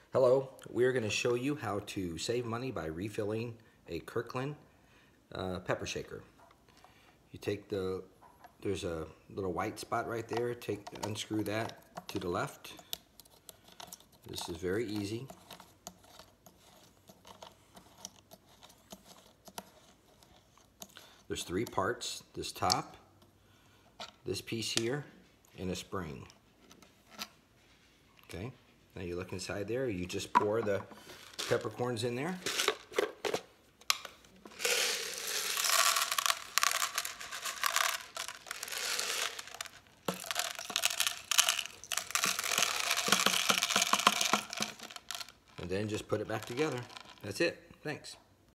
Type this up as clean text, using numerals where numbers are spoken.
Hello, we're going to show you how to save money by refilling a Kirkland pepper shaker. You take there's a little white spot right there, unscrew that to the left. This is very easy. There's three parts: this top, this piece here, and a spring. Okay, now you look inside there, you just pour the peppercorns in there. And then just put it back together. That's it. Thanks.